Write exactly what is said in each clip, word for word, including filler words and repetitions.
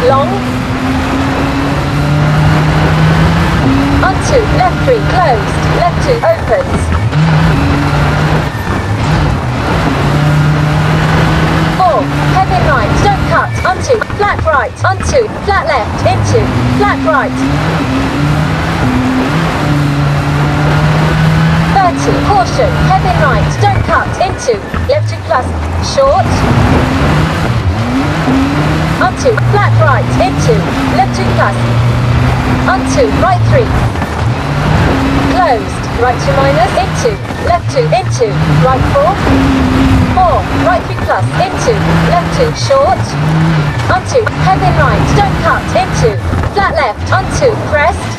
long. Onto, left three, closed, left two, opens. Four, heavy right, don't cut, onto, flat right, onto, flat left, into, flat right. thirty, caution, heavy right, don't cut, into, left two plus, short. Onto, flat right, into, left two plus. Onto, right three. Closed, right two minus, into, left two, into, right four. Four, right three plus, into, left two, short. Onto, heavy right, don't cut, into, flat left, onto, crest.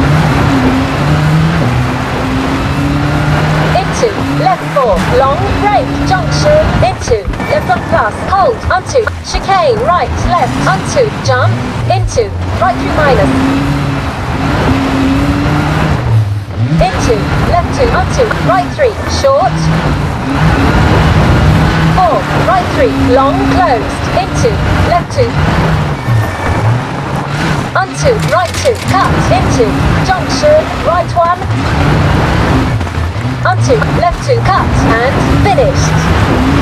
Into, left four, long, brake, junction, into, left one plus, hold, onto, chicane, right, left, onto, jump, into, right three minus. Into, left two, onto, right three, short. Four, right three, long, closed, into, left two. Onto, right two, cut, into, junction, right one. Onto, left two, cut, and finished.